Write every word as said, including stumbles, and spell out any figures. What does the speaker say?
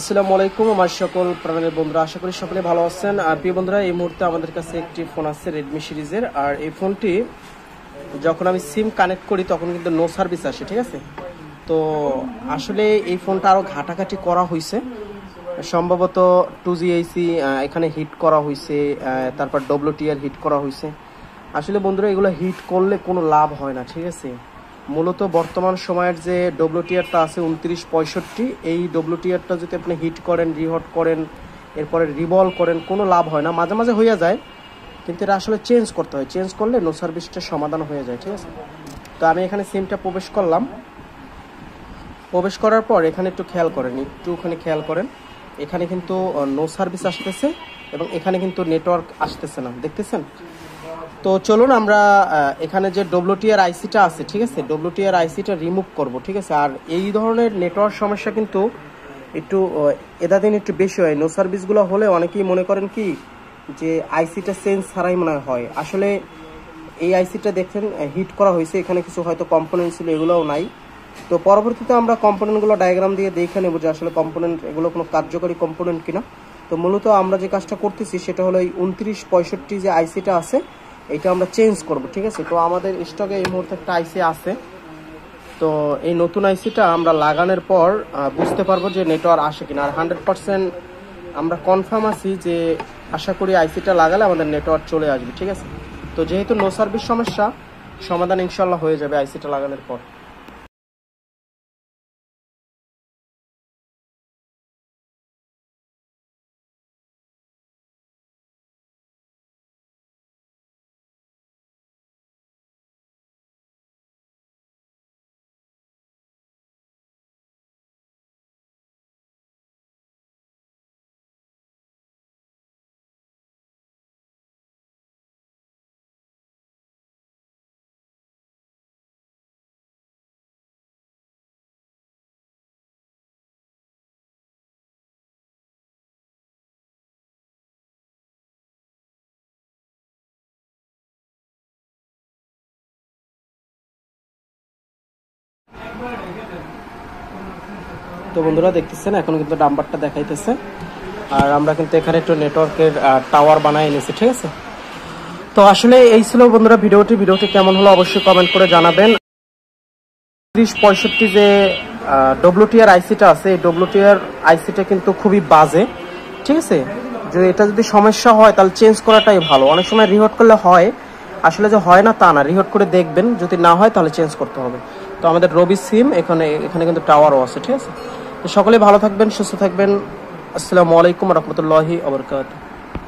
আসসালামু আলাইকুম আমার সকল প্রাণের বন্ধুরা, আশা করি সকলে ভালো আছেন। আর প্রিয় বন্ধুরা, এই মুহূর্তে আমাদের কাছে একটি ফোন আছে রেডমি সিরিজের। আর এই ফোনটি যখন আমি সিম কানেক্ট করি তখন কিন্তু নো সার্ভিস আসে, ঠিক আছে। তো আসলে এই ফোনটা আরও ঘাটাঘাটি করা হয়েছে, সম্ভবত টু জি এইসি এখানে হিট করা হয়েছে, তারপর ডব্লিউটিআর হিট করা হয়েছে। আসলে বন্ধুরা, এগুলো হিট করলে কোনো লাভ হয় না, ঠিক আছে। মূলত বর্তমান সময়ের যে ডব্লিউটিআরটা আছে উনত্রিশ পঁয়ষট্টি, এই ডব্লিউটিআরটা যদি আপনি হিট করেন, রিহট করেন, এরপরে রিভলভ করেন, কোনো লাভ হয় না। মাঝে মাঝে হয়ে যায়, কিন্তু এটা আসলে চেঞ্জ করতে হয়। চেঞ্জ করলে নো সার্ভিসটার সমাধান হয়ে যায়, ঠিক আছে। তো আমি এখানে সিমটা প্রবেশ করলাম। প্রবেশ করার পর এখানে একটু খেয়াল করেন, একটুখানি খেয়াল করেন, এখানে কিন্তু নো সার্ভিস আসতেছে এবং এখানে কিন্তু নেটওয়ার্ক আসতেছে না, দেখতেছেন। তো চলুন আমরা এখানে যে ডব্লিউটিআর আইসিটা আছে, ঠিক আছে, ডব্লিউটিআর আইসিটা রিমুভ করব, ঠিক আছে। আর এই ধরনের নেটওয়ার্ক সমস্যা কিন্তু একটু এদা দিন একটু বেশি হয়। নো সার্ভিসগুলো হলে অনেকেই মনে করেন কি যে আইসিটা চেঞ্জ ছাড়াই মনে হয়। আসলে এই আইসিটা দেখেন হিট করা হয়েছে, এখানে কিছু হয়তো কম্পোনেন্ট ছিল, এগুলোও নাই। তো পরবর্তীতে আমরা কম্পোনেন্টগুলো ডায়াগ্রাম দিয়ে দেখে নেব যে আসলে কম্পোনেন্ট এগুলো কোনো কার্যকরী কম্পোনেন্ট কিনা। তো মূলত আমরা যে কাজটা করতেছি সেটা হলো এই উনত্রিশ পঁয়ষট্টি যে আইসিটা আছে এটা আমরা চেঞ্জ করব, ঠিক আছে। তো আমাদের স্টকে এই মুহূর্তে একটা আইসি আছে। তো এই নতুন আইসিটা আমরা লাগানোর পর বুঝতে পারবো যে নেটওয়ার্ক আসে কিনা। আর হান্ড্রেড পার্সেন্ট আমরা কনফার্ম আছি যে আশা করি আইসিটা লাগালে আমাদের নেটওয়ার্ক চলে আসবে, ঠিক আছে। তো যেহেতু নো সার্ভিস সমস্যা, সমাধান ইনশাল্লাহ হয়ে যাবে আইসিটা লাগানোর পর। তো বন্ধুরা দেখতেছেন এখন কিন্তু নাম্বারটা দেখাইতেছে। আর আমরা কিন্তু এখানে একটু নেটওয়ার্কের টাওয়ার বানাই এনেছি, ঠিক আছে। তো আসলে এই ছিল বন্ধুরা ভিডিওটি। ভিডিওটি কেমন হলো অবশ্যই কমেন্ট করে জানাবেন। ত্রিশ পঁয়ষট্টি যে ডব্লিউটিআর আইসিটা আছে, এই ডব্লিউটিআর আইসিটা কিন্তু খুবই বাজে, ঠিক আছে। যে এটা যদি সমস্যা হয় তাহলে চেঞ্জ করাটাই ভালো। অনেক সময় রিহট করলে হয়, আসলে যে হয় না তা না, রিহট করে দেখবেন, যদি না হয় তাহলে চেঞ্জ করতে হবে। তো আমাদের রবি সিম এখানে এখানে কিন্তু টাওয়ারও আছে, ঠিক আছে। তো সকলে ভালো থাকবেন, সুস্থ থাকবেন। আসসালামু আলাইকুম ওয়া রাহমাতুল্লাহি ওয়া বারাকাতুহু।